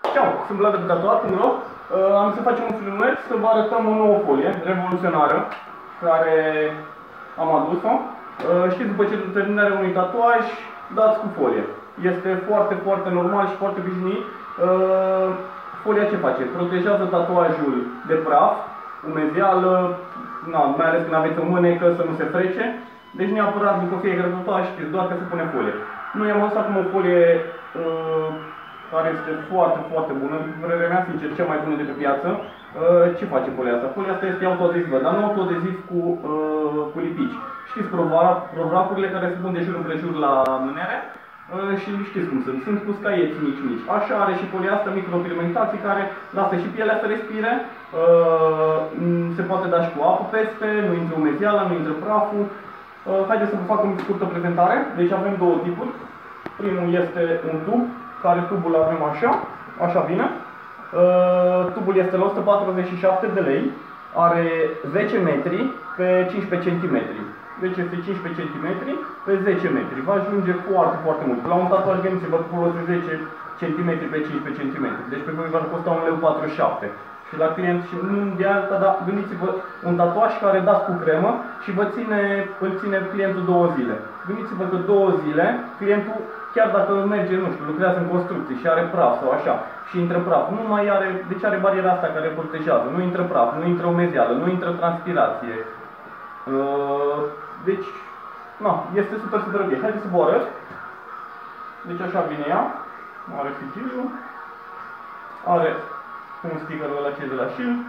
Ciao, sunt Vlad de pe Tatuat.ro. Am să facem un filmuleț să vă arătăm o nouă folie revoluționară care am adus-o. Știți, după ce terminarea unui tatuaj, dați cu folie. Este foarte, foarte normal și foarte obișnuit. Folia ce face? Protejează tatuajul de praf, umezeală, mai ales când aveți o mânecă să nu se frece. Deci neapărat după fiecare tatuaj știți doar că se pune folie. Noi am adus acum o folie care este foarte, foarte bună, după părerea mea, sincer, cea mai bună de pe piață. Ce face folia asta? Folia asta este autoadezivă, dar nu autoadeziv cu lipici. Știți provracurile care se pun de jur împrejur la mânere? Și știți cum sunt, sunt cu scaieți mici. Așa are și folia asta micropigmentații care lasă și pielea să respire. Se poate da și cu apă peste, nu intră umezeala, nu intră praful. Haideți să vă fac o scurtă prezentare. Deci avem două tipuri. Primul este un tub, care tubul avem așa vine. Tubul este la 147 de lei, are 10 metri pe 15 cm. Deci este 15 cm pe 10 metri. Va ajunge foarte, foarte mult. La un tatuaj gândiți-vă că folosesc 10 cm pe 15 cm. Deci pe voi va costa 1,47 lei. Și la client și nu de alta, dar gândiți-vă un tatuaj care dați cu cremă și îl ține clientul 2 zile. Gândiți-vă că 2 zile clientul, chiar dacă merge, nu știu, lucrează în construcții și are praf sau așa și intră praf, nu mai are, deci are bariera asta care protejează, nu intră praf, nu intră umezeală, nu intră transpirație. Deci, este super, super ok. Haideți să vă arăt. Deci așa vine ea, are sigiliul, are un sticker ăla ce de la Shield.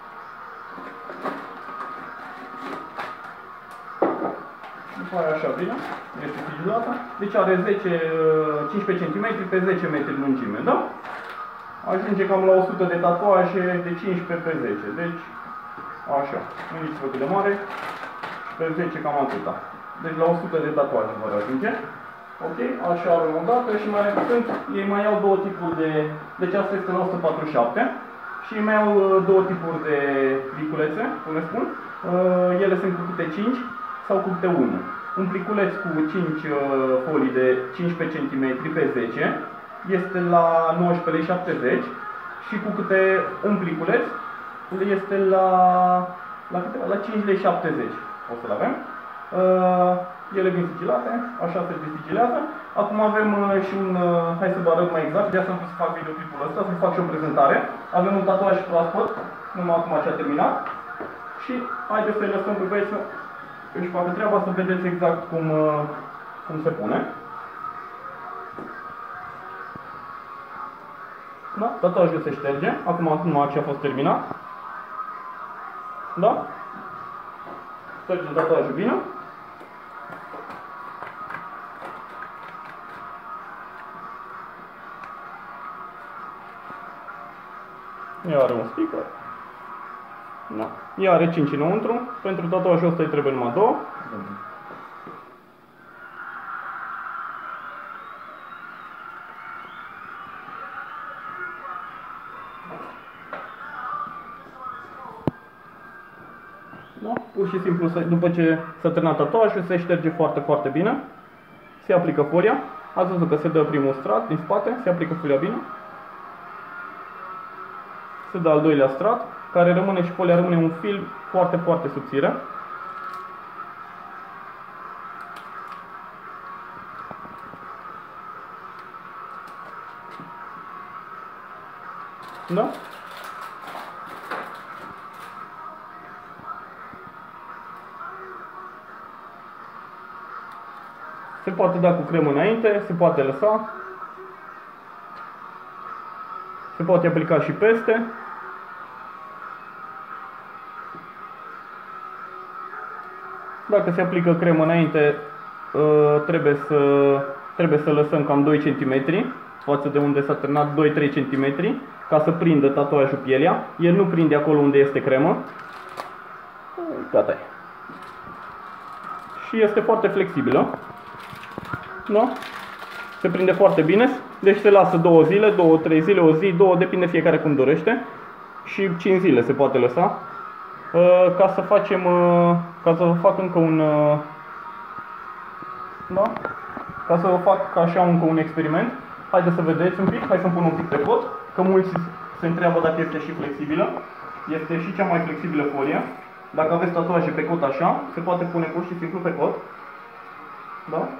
După aia așa vine, este sigilată. Deci are 15 cm pe 10 metri lungime, da? Ajunge cam la 100 de tatuaje de 15 pe 10. Deci, așa. Gândiți-vă cât de mare. Pe 10 cam atâta. Deci la 100 de tatuaje vor ajunge. Ok? Așa avem o dată și mai repetând, ei mai au două tipuri de... Deci asta este la 147. Și mai au două tipuri de pliculețe, cum le spun. Ele sunt cu câte 5 sau cu câte 1. Un pliculeț cu 5 folii de 15 cm pe 10 este la 19,70 lei și cu câte un pliculeț este la 5,70 lei. O să-l avem. Ele vin sigilate, așa se desigilează. Acum avem și un, hai să vă arăt mai exact, de asta am pus să fac videoclipul ăsta, să fac și o prezentare. Avem un tatuaj proaspăt, numai acum ce a terminat. Și haideți să-i lăsăm pe băieți să își facă treaba, să vedeți exact cum se pune. Da? Tatuajul se șterge, acum ce a fost terminat. Da? Ștergem tatuajul bine. Ea are un sticker. Da. Ea are 5 înăuntru. Pentru tatuajul ăsta îi trebuie numai 2. Da? Pur și simplu, după ce s-a terminat tatuajul, se șterge foarte, foarte bine. Se aplică folia. Ați văzut că se dă primul strat din spate, se aplică folia bine. Se dă al doilea strat, care rămâne și folia rămâne un film foarte, foarte subțire. Da? Se poate da cu cremă înainte, se poate lăsa. Se poate aplica și peste. Dacă se aplică cremă înainte, trebuie să lăsăm cam 2 cm față de unde s-a terminat, 2-3 cm, ca să prindă tatuajul pielea. El nu prinde acolo unde este cremă. Gata. Și este foarte flexibilă. Da? Se prinde foarte bine. Deci se lasă 2 zile, 2-3 zile, o zi, 2, depinde fiecare cum dorește. Și 5 zile se poate lăsa. Ca să vă fac încă un... Da? Ca să vă fac așa încă un experiment. Haideți să vedeți un pic, hai să-mi pun un pic pe cot, că mulți se întreabă dacă este și flexibilă. Este și cea mai flexibilă folie. Dacă aveți tatuaje pe cot așa, se poate pune pur și simplu pe cot. Da?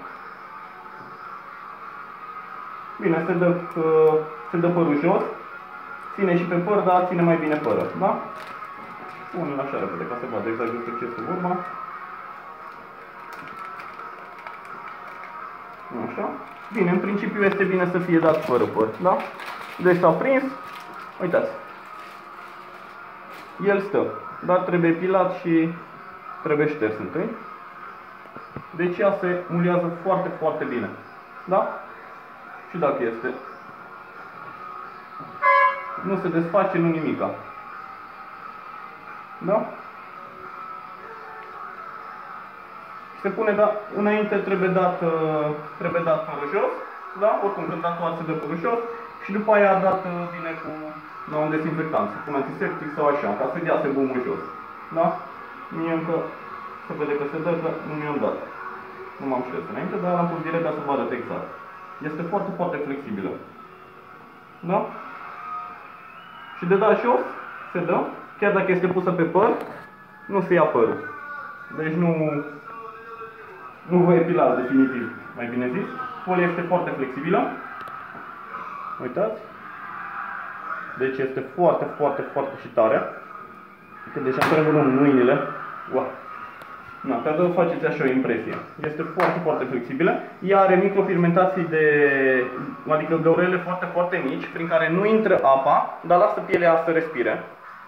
Bine, se dă părul jos. Ține și pe păr, dar ține mai bine părul. Da? Pune-l așa repede ca să vadă exact despre ce este vorba. Așa. Bine, în principiu este bine să fie dat fără păr. Da? Deci s-a prins. Uitați. El stă. Dar trebuie epilat și trebuie șters întâi. Deci ea se muliază foarte, foarte bine. Da? Și dacă este. Nu se desface, nu nimica. Da? Se pune, da, înainte trebuie dat părul jos. Da? Oricum, când tatuat se dă părul jos. Și după aia dat bine cu un dezinfectant. Se pune antiseptic sau așa, ca să dea sebumul jos. Da? Mie încă se vede că se dă, că nu mi-am dat. Nu m-am șters înainte, dar l-am pus direct ca să vă arăt exact. Este foarte, foarte flexibilă. Da? Și de dat jos, se dă. Chiar dacă este pusă pe păr, nu se ia părul. Deci nu vă epilați definitiv, mai bine zis. Folia este foarte flexibilă. Uitați. Deci este foarte, foarte, foarte și tare. Că deja trebuie mâinile. Wow. Na, ca să vă faceți așa o impresie. Este foarte, foarte flexibilă. Ea are microfirmentații adică găurele foarte, foarte mici, prin care nu intră apa, dar lasă pielea să respire.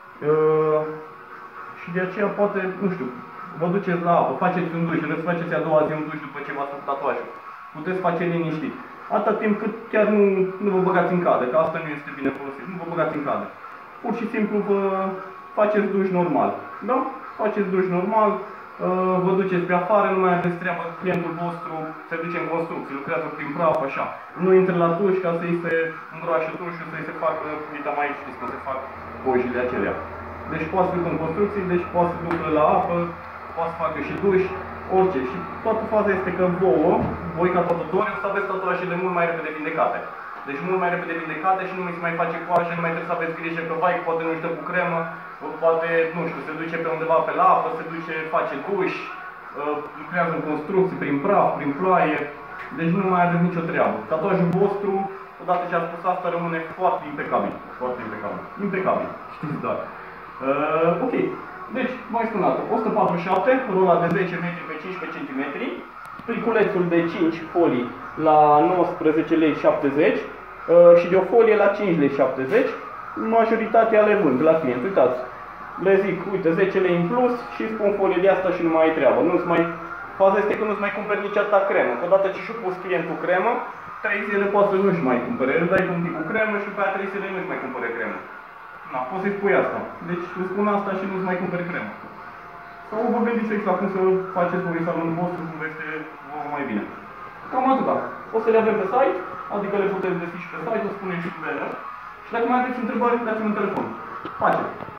Și de aceea poate, nu știu, vă duceți la apă, faceți un duș, vreți să faceți a doua zi un duș după ce v-ați făcut tatuajul. Puteți face liniștit. Atâta timp cât chiar nu vă băgați în cadă, că asta nu este bine folosit. Nu vă băgați în cadă. Pur și simplu vă faceți duș normal. Da? Faceți duș normal, vă duceți pe afară, nu mai aveți treabă, clientul vostru se duce în construcție, lucrează prin praf, așa. Nu intră la duș ca să-i se îngroașă dușul, să-i se facă, uite mai știți cum se fac cojile acelea. Deci poate să ducă în construcții, deci poate să ducă la apă, poate să facă și duș, orice. Și toată faza este că voi ca tatuatori, o să aveți tatuajele mult mai repede vindecate. Deci mult mai repede vindecate și nu mi se mai face coajă, nu mai trebuie să aveți grijă că vai, poate nu știu cu cremă, poate, nu știu, se duce pe undeva pe la apă, se duce, face duș, lucrează în construcții, prin praf, prin ploaie. Deci nu mai aveți nicio treabă. Tatuajul vostru, odată ce a spus asta, rămâne foarte impecabil. Foarte impecabil. Impecabil. Știți doar. Ok. Deci, mai spun dată, 147, rola de 10 metri pe 15 cm, pliculețul de 5 folii la 19 lei 70 și de o folie la 5 lei 70, majoritatea le vând la client. Uitați, le zic, uite, 10 lei în plus și spun folie de asta și nu mai ai treabă. Faza este că nu-ți mai cumperi nici atâta cremă. Odată ce și-a pus clientul cremă, 3 zile poate să nu-și mai cumpere. Îl dai un tip cu cremă și pe aia 3 zile nu-și mai cumpere cremă. Na, poți să-i spui asta. Deci îți spun asta și nu-ți mai cumperi cremă. Sau vă gândiți exact cum să faceți voi salonul vostru, cum este mai bine. Cam atâta. O să le avem pe site, adică le puteți găsi și pe site, o spunem și pe ele. Și dacă mai aveți întrebări, dați-mi un telefon. Pace!